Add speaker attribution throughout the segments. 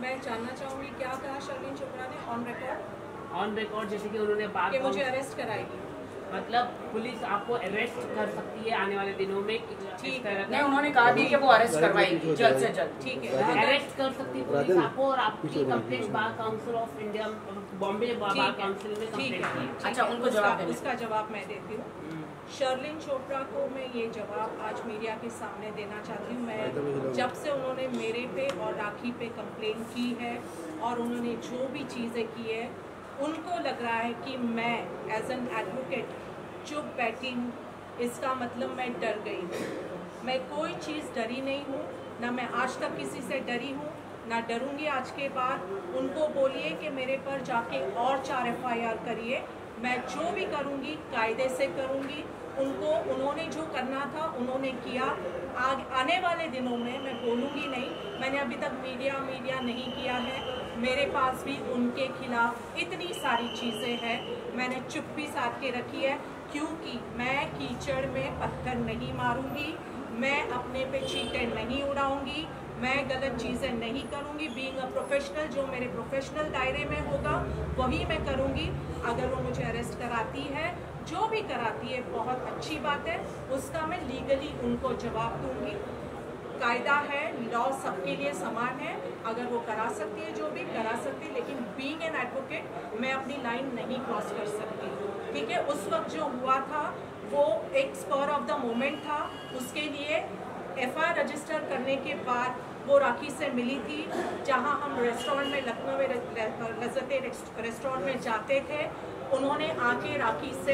Speaker 1: मैं जानना चाहूँगी क्या कहा शर्लिन चोपड़ा ने ऑन रिकॉर्ड,
Speaker 2: जैसे कि उन्होंने बात
Speaker 1: कि मुझे अरेस्ट कराएगी,
Speaker 2: मतलब पुलिस आपको अरेस्ट कर सकती है आने वाले दिनों में।
Speaker 1: ठीक
Speaker 2: है,
Speaker 3: नहीं उन्होंने कहा भी कि वो अरेस्ट करवाएगी जल्द से जल्द।
Speaker 1: ठीक है,
Speaker 2: अरेस्ट कर सकती है पुलिस आपको, और आपकी complaint bar council of India Bombay bar council में कंप्लेंट की।
Speaker 3: अच्छा उनको जवाब देना,
Speaker 1: उसका जवाब मैं देती हूँ। शर्लिन चोपड़ा को मैं ये जवाब आज मीडिया के सामने देना चाहती हूँ। मैं जब से उन्होंने मेरे पे और राखी पे कंप्लेन की है और उन्होंने जो भी चीज़ें की है, उनको लग रहा है कि मैं एज एन एडवोकेट चुप बैठी हूँ, इसका मतलब मैं डर गई हूँ। मैं कोई चीज़ डरी नहीं हूँ, ना मैं आज तक किसी से डरी हूँ, ना डरूंगी आज के बाद। उनको बोलिए कि मेरे पर जाके और 4 FIR करिए, मैं जो भी करूंगी कायदे से करूंगी। उनको उन्होंने जो करना था उन्होंने किया। आने वाले दिनों में मैं बोलूँगी नहीं, मैंने अभी तक मीडिया नहीं किया है। मेरे पास भी उनके खिलाफ इतनी सारी चीज़ें हैं, मैंने चुप्पी साध के रखी है, क्योंकि मैं कीचड़ में पत्थर नहीं मारूंगी, मैं अपने पे चीटे नहीं उड़ाऊंगी, मैं गलत चीज़ें नहीं करूंगी। बीइंग अ प्रोफेशनल, जो मेरे प्रोफेशनल दायरे में होगा वही मैं करूंगी। अगर वो मुझे अरेस्ट कराती है, जो भी कराती है, बहुत अच्छी बात है, उसका मैं लीगली उनको जवाब दूंगी। कायदा है, लॉ सबके लिए समान है, अगर वो करा सकती है जो भी करा सकती है, लेकिन बीइंग एन एडवोकेट मैं अपनी लाइन नहीं क्रॉस कर सकती। ठीक है, उस वक्त जो हुआ था वो एक स्पर ऑफ द मोमेंट था। उसके लिए FIR रजिस्टर करने के बाद वो राखी से मिली थी, जहां हम रेस्टोरेंट में, लखनऊ में लज़्ज़ते रेस्टोरेंट में जाते थे। उन्होंने आके राखी से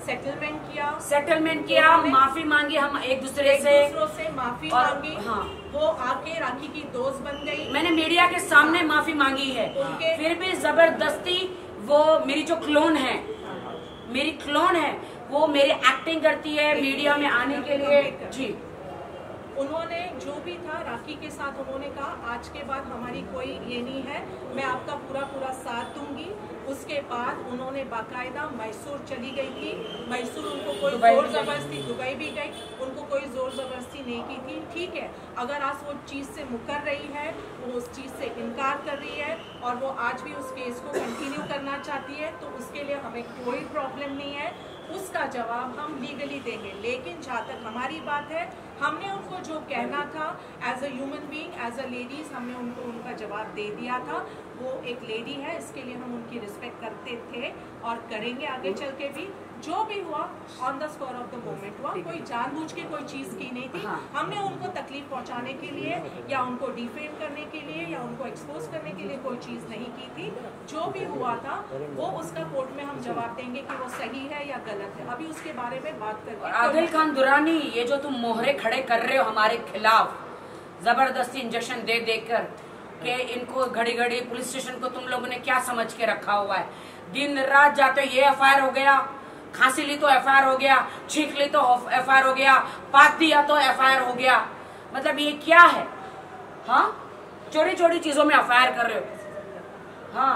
Speaker 1: सेटलमेंट किया,
Speaker 3: माफी मांगी, हम एक दूसरे से
Speaker 1: माफी मांगी।
Speaker 3: हाँ,
Speaker 1: वो आके राखी की दोस्त बन गई।
Speaker 3: मैंने मीडिया के सामने माफी मांगी है, फिर भी जबरदस्ती वो मेरी जो क्लोन है, मेरी क्लोन है, वो मेरी एक्टिंग करती है मीडिया में आने के लिए। जी,
Speaker 1: उन्होंने जो भी था राखी के साथ, उन्होंने कहा आज के बाद हमारी कोई ये नहीं है, मैं आपका पूरा साथ दूंगी। उसके बाद उन्होंने बाकायदा मैसूर चली गई थी। मैसूर उनको कोई जोर जबरदस्ती, दुबई भी गई, उनको कोई जोर जबरदस्ती नहीं की थी। ठीक है, अगर आज वो चीज़ से मुकर रही है, वो उस चीज़ से इनकार कर रही है और वो आज भी उस केस को कंटिन्यू करना चाहती है, तो उसके लिए हमें कोई प्रॉब्लम नहीं है, उसका जवाब हम लीगली देंगे। लेकिन जहाँ तक हमारी बात है, हमने उनको जो कहना था as a human being, as a ladies, हमने उनको उनका जवाब दे दिया था। वो एक लेडी है, इसके लिए हम उनकी रिस्पेक्ट करते थे और करेंगे आगे चल के भी। जो भी हुआ on the spot of the moment हुआ, कोई जानबूझ के कोई चीज़ की नहीं थी। हमने उनको तकलीफ पहुंचाने के लिए या उनको डिफेम करने के लिए या उनको एक्सपोज करने के लिए कोई चीज़ नहीं की थी। जो भी हुआ था वो उसका कोर्ट में हम जवाब देंगे कि वो सही है या गलत है। अभी उसके बारे में बात करके
Speaker 3: आदिल खान दुरानी, ये जो तुम मोहरे खड़े कर रहे हो हमारे खिलाफ, जबरदस्ती इंजेक्शन दे देकर कि इनको घड़ी घड़ी पुलिस स्टेशन को तुम लोगों ने क्या समझ के रखा हुआ है। दिन रात जाते ये FIR हो गया, खांसी ली तो FIR हो गया, छींक ली तो FIR हो गया, पाक दिया तो FIR हो गया। मतलब ये क्या है? हाँ, चोरी चोरी चीजों में FIR कर रहे हो। हाँ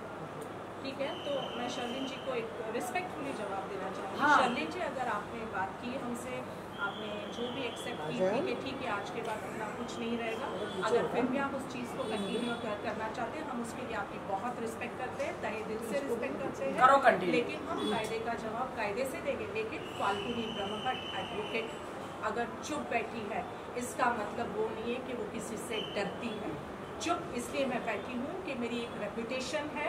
Speaker 1: ठीक है, तो मैं शर्लिन जी को एक रिस्पेक्टफुली जवाब देना चाहूँगी।
Speaker 3: हाँ।
Speaker 1: शर्लिन जी, अगर आपने बात की हमसे, आपने जो भी एक्सेप्ट की थी कि ठीक है आज के बाद अपना कुछ नहीं रहेगा, अगर फिर भी आप उस चीज़ को कंटिन्यू करना चाहते हैं, हम उसके लिए आपकी बहुत रिस्पेक्ट करते हैं, तहे दिल से रिस्पेक्ट करते हैं।
Speaker 3: करो कंटिन्यू।
Speaker 1: लेकिन हम कायदे का जवाब कायदे से देंगे। लेकिन फाल्गुनी ब्रह्मभट्ट एडवोकेट अगर चुप बैठी है, इसका मतलब वो नहीं है कि वो किसी से डरती है। चुप इसलिए मैं बैठी हूँ कि मेरी एक रेपुटेशन है,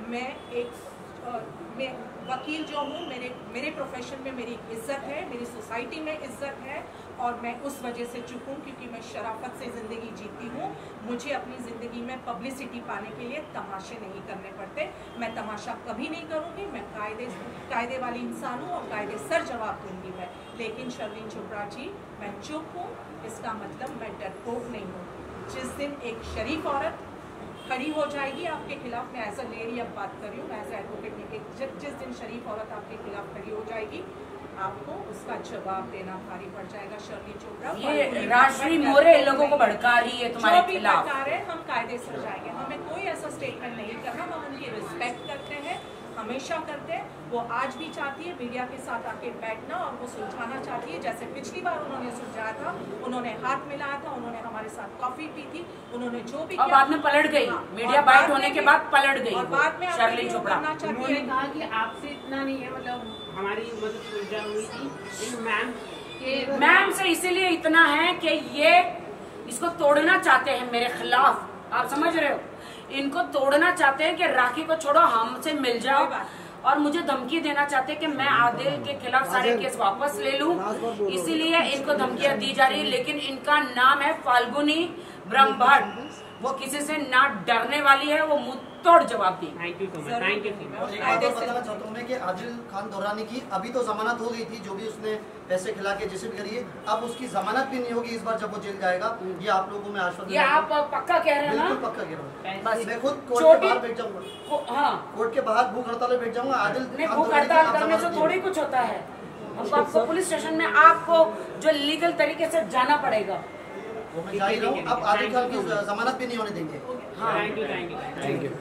Speaker 1: मैं वकील जो हूँ, मेरे प्रोफेशन में मेरी इज्जत है, मेरी सोसाइटी में इज्जत है, और मैं उस वजह से चुप हूँ क्योंकि मैं शराफत से ज़िंदगी जीती हूँ। मुझे अपनी ज़िंदगी में पब्लिसिटी पाने के लिए तमाशे नहीं करने पड़ते। मैं तमाशा कभी नहीं करूँगी। मैं कायदे वाली इंसान हूँ और कायदे सर जवाब दूँगी मैं। लेकिन शर्लिन चोपड़ा जी, मैं चुप हूँ, इसका मतलब मैं डरपोक नहीं हूँ। जिस दिन एक शरीफ औरत खड़ी हो जाएगी आपके खिलाफ, मैं एज अ लेडी अब बात कर रही हूँ, मैं एज एडवोकेट नहीं, जिस दिन शरीफ औरत आपके खिलाफ खड़ी हो जाएगी, आपको उसका जवाब देना भारी पड़ जाएगा। शर्लिन चोपड़ा,
Speaker 3: ये राजश्री मोरे लोगों को भड़का रही है तुम्हारे खिलाफ।
Speaker 1: हम कायदे से जाएंगे, हमें कोई ऐसा स्टेटमेंट नहीं करना। हम उनकी रिस्पेक्ट करते हैं, हमेशा करते हैं। वो आज भी चाहती है मीडिया के साथ आके बैठना और वो सुलझाना चाहती है, जैसे पिछली बार उन्होंने सुलझाया था, उन्होंने हाथ मिलाया था, उन्होंने हमारे साथ कॉफी पी थी, उन्होंने जो भी
Speaker 3: और बाद में पलट गई, मीडिया बाइट होने के बाद पलट गई।
Speaker 1: और बाद में
Speaker 3: शर्लिन चोपड़ा
Speaker 2: उन्होंने कहा कि आपसे इतना नहीं है, मतलब हमारी मतलब सुलझा हुई थी
Speaker 3: मैम से इसीलिए इतना है कि ये इसको तोड़ना चाहते हैं मेरे खिलाफ, आप समझ रहे हो, इनको तोड़ना चाहते हैं कि राखी को छोड़ो हमसे मिल जाओ, और मुझे धमकी देना चाहते हैं कि मैं आदिल के खिलाफ सारे केस वापस ले लूं, इसीलिए इनको धमकियां दी जा रही है। लेकिन इनका नाम है फाल्गुनी ब्रह्मभट्ट, वो किसी से ना डरने वाली है, वो मुंह तोड़ जवाब दी।
Speaker 2: Thank you so much, thank you.
Speaker 4: बताना चाहता हूँ मैं कि आदिल खान दौरानी की अभी तो जमानत हो गई थी, जो भी उसने पैसे खिला के जैसे भी करिए, अब उसकी जमानत भी नहीं होगी इस बार जब वो जेल जाएगा। ये आप लोगों में आश्वासन,
Speaker 3: ये आप पक्का कह रहे हैं ना?
Speaker 4: बिल्कुल पक्का कह रहा हूँ।
Speaker 3: बस
Speaker 4: मैं खुद कोर्ट के बाहर बैठ जाऊंगा,
Speaker 3: हाँ
Speaker 4: कोर्ट के बाहर भूख हड़ताल में बैठ जाऊंगा। आदिल
Speaker 3: भूख हड़ताल करने से थोड़ी कुछ होता है, आपको पुलिस स्टेशन में आपको जो लीगल तरीके से जाना पड़ेगा,
Speaker 4: वो मैं जा ही रहा हूँ। अब आदिल खान की जमानत भी नहीं होने देंगे।
Speaker 2: Thank you, thank you, thank you.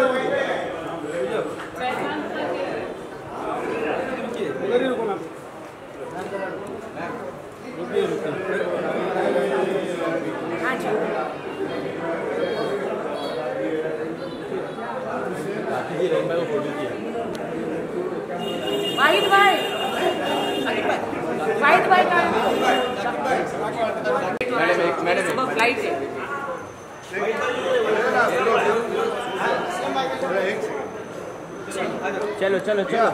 Speaker 3: हाँ जी वाहिद भाई, वाहिद भाई का सुबह फ्लाइट है।
Speaker 5: चलो चलो चलो,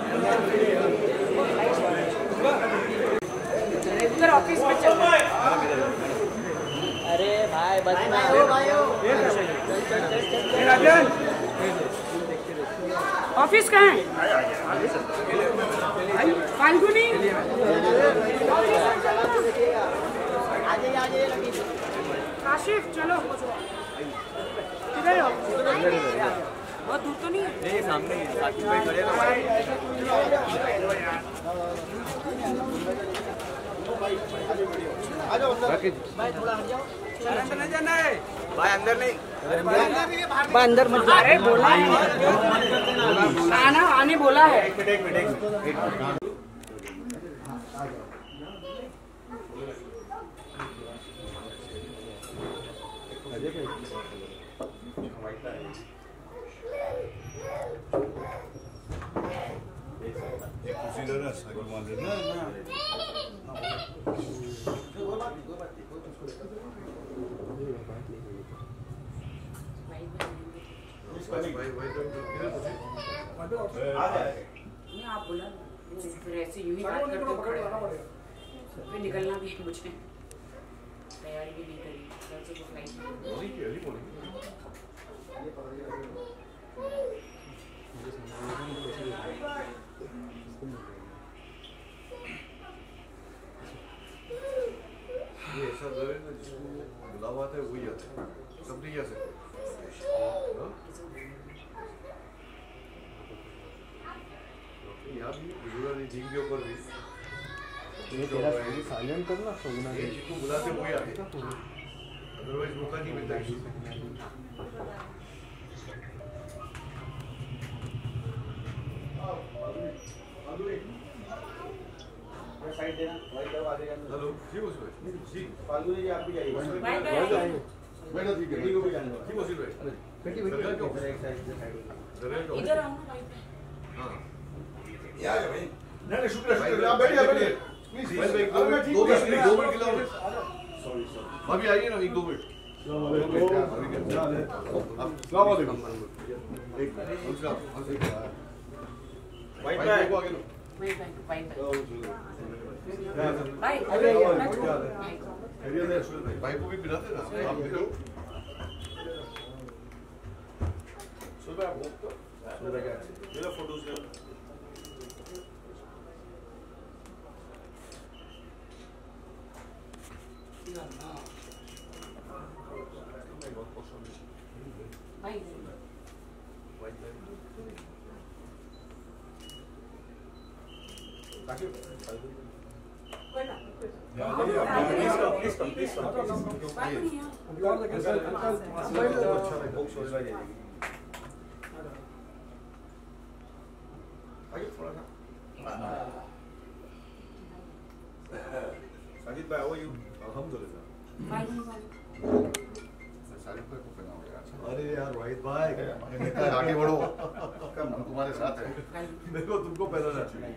Speaker 3: उधर ऑफिस में चल।
Speaker 5: अरे भाई बस
Speaker 3: ऑफिस कहाँ है? फाल्गुनी आशिफ चलो, किधर हो? बहुत दूर तो नहीं है,
Speaker 5: सामने साकिब भाई खड़े ना भाई।
Speaker 4: भाई थोड़ा हट जाओ,
Speaker 5: अंदर नहीं जाना है भाई, अंदर नहीं भाई, अंदर मत जा।
Speaker 3: अरे बोला है आना, आने बोला है।
Speaker 5: एक मिनट
Speaker 3: आप बोला फिर ऐसे यूं ही बात करते हो, फिर निकलना भी है मुझे, तैयारी भी नहीं करी, कल से तो फ्लाइट।
Speaker 6: ये ऐसा दर है ना जिसको बुलावा आता है वही आता है, सब नहीं आ सकते। यहाँ भी गुजरा नहीं टीम के ऊपर भी
Speaker 5: साइलेंट करना, सोना
Speaker 6: ये जिसको बुलाते वही आते, अदरवाइज मौका नहीं मिलता किसी को।
Speaker 5: साइड देना, वाइट करो आधे का।
Speaker 6: हेलो जी उसमें जी
Speaker 5: फाल्गुनी जी आप भी जाइए,
Speaker 6: बैठो ठीक है,
Speaker 5: को भी जाने दो।
Speaker 6: जी वसील भाई
Speaker 4: बेटी
Speaker 5: एक साइड से साइड
Speaker 3: इधर आओ ना भाई।
Speaker 6: हाँ
Speaker 5: या भाई,
Speaker 6: नहीं शुक्रिया आप बैठिए बैठिए प्लीज भाई, 2 मिनट के लिए सॉरी अभी आइए ना, 1-2 मिनट। भाई को भी पिलाते ना आप भी लो। सुबह आप मेरा फोटो से थोड़ा सा साजिद भाई आओ यू अल्हम्दुलिल्लाह
Speaker 7: अरे यार वाहिद भाई
Speaker 6: आगे बढ़ो हम तुम्हारे साथ है
Speaker 7: देखो तुमको पहनाना चाहिए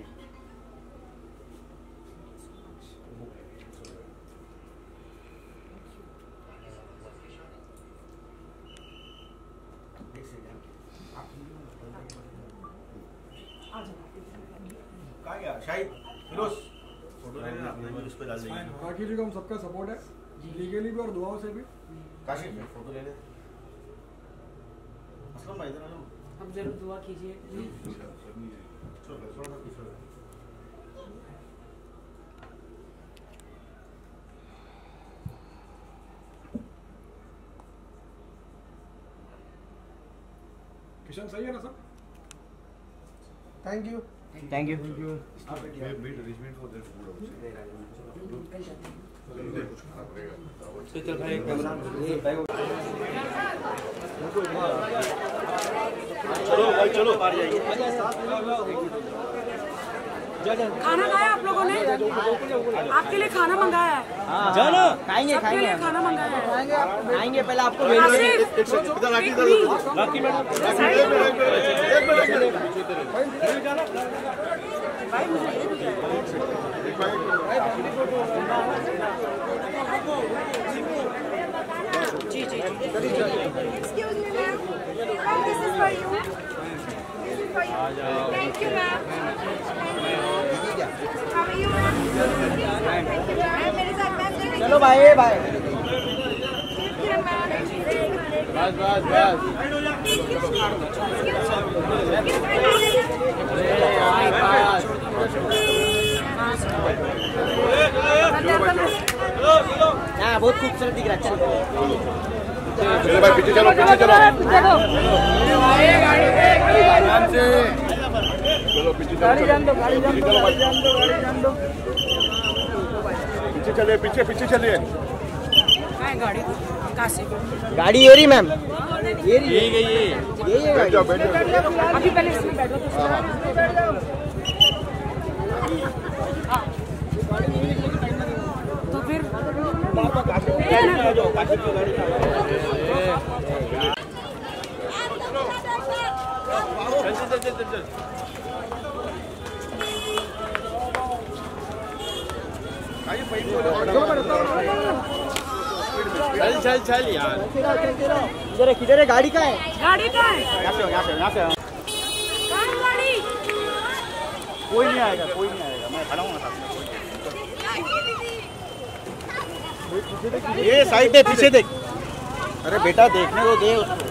Speaker 6: कहाँ गया शाहिद फिरोज फोटो लेने इस पे डाल देंगे
Speaker 8: काकी जी को हम सबका सपोर्ट है लीगली भी और दुआओं से भी
Speaker 6: काशी फोटो ले ले असलम भाई इधर आ जाओ
Speaker 2: अब जरूर दुआ कीजिए
Speaker 8: किशन सही है ना सब
Speaker 5: thank you
Speaker 7: made arrangement for that food also.
Speaker 5: चल भाई कैमरा
Speaker 6: चलो भाई चलो
Speaker 9: खाना खाया आप लोगों ने? आपके लिए खाना मंगाया है।
Speaker 5: चलो खाएंगे
Speaker 9: सबके लिए खाना मंगाया है।
Speaker 5: खाएंगे पहले आपको
Speaker 9: भाई मुझे ये भी जी जी
Speaker 10: Excuse me, ma'am. This is for you. This is for you. Thank you, ma'am. How are you, ma'am? Thank you, ma'am. मेरे साथ मैम
Speaker 5: चलो भाई भाई
Speaker 6: बस
Speaker 5: बहुत खूबसूरत दिख रहा है
Speaker 6: चलो भाई पीछे चलो पीछे चलिए
Speaker 5: गाड़ी ये रही मैम ये
Speaker 6: बैठ जाओ
Speaker 9: अभी पहले इसमें बैठो तो फिर
Speaker 6: चल चल यार
Speaker 5: किधर है गाड़ी का है
Speaker 9: गाड़ी का है
Speaker 6: यहाँ से
Speaker 9: कहाँ है गाड़ी?
Speaker 6: कोई नहीं आएगा मैं खड़ा हूँ ये साइड पे पीछे देख अरे बेटा देखने को दे उसको